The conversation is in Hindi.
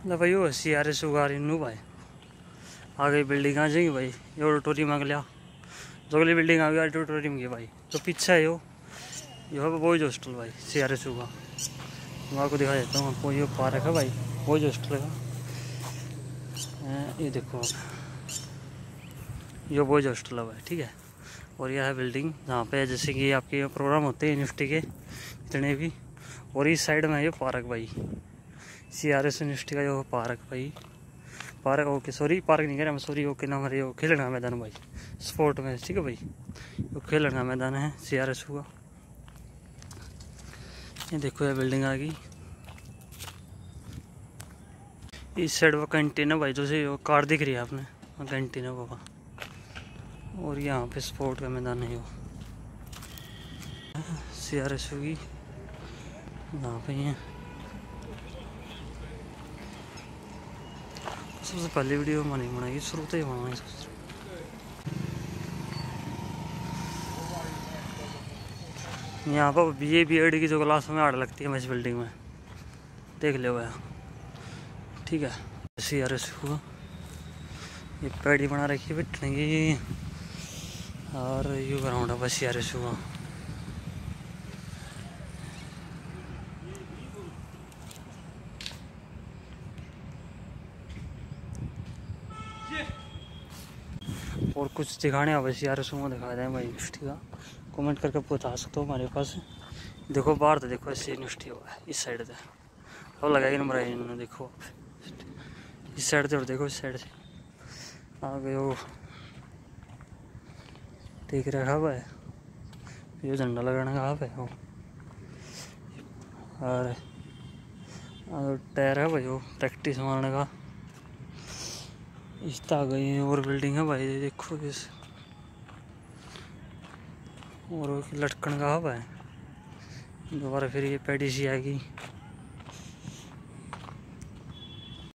ना भाई वो CRS उगारी नू भाई आगे बिल्डिंग आ जाएगी भाई। ये ऑडिटोरियम आ गया, जो अगली बिल्डिंग आ गई ऑडिटोरियम की भाई। तो पीछे है यो बॉयज हॉस्टल भाई CRS का। मैं आपको दिखा देता हूँ आपको। ये पार्क है भाई बॉयज हॉस्टल का। ये देखो आप, ये बॉयज हॉस्टल है भाई, ठीक है। और यह है बिल्डिंग जहाँ पे जैसे कि आपके प्रोग्राम होते हैं यूनिवर्सिटी के जितने भी। और इस साइड में है ये पार्क भाई, CRS यूनिवर्सिटी का जो पार्क भाई। पार्क ओके सॉरी पार्क नहीं कह रहा मैं, सॉरी ओके नाम है। खेलने का मैदान भाई, स्पोर्ट में, ठीक है भाई। वो खेलने का मैदान है CRS का। ये देखो ये बिल्डिंग आ गई। इस साइड वो कैंटीन है भाई, जो से वो कार दिख रही है आपने, वो कैंटीन है वो। और यहाँ पे स्पोर्ट का मैदान है वो CRS की यहाँ पे है। सबसे पहली वीडियो मैंने बनाई, शुरू से ही बनाई। यहाँ पर BA की जो क्लास में आड़ लगती है इस बिल्डिंग में, देख लो भैया, ठीक है। CRS को ये पैड़ी बना रखी है बैठने की। और यू ग्राउंड है बस CRS का। और कुछ दिखाने अब CRS में दिखा दें भाई यूनिवर्सिटी का। कमेंट करके बता सकते हो हमारे पास। देखो बाहर तो देखो ऐसी यूनिवर्सिटी हुआ है इस साइड से, अब लगाएगी नंबर आई इन्होंने। देखो इस साइड से और देखो इस साइड से आगे वो देख रखा हुआ है, ये झंडा लगाने का है वो। और टायर है भाई वो प्रैक्टिस मारने का। इस आ गई और बिल्डिंग है भाई देखो इस, और लटकन का है भाई। दोबारा फिर ये पैडी सी आएगी।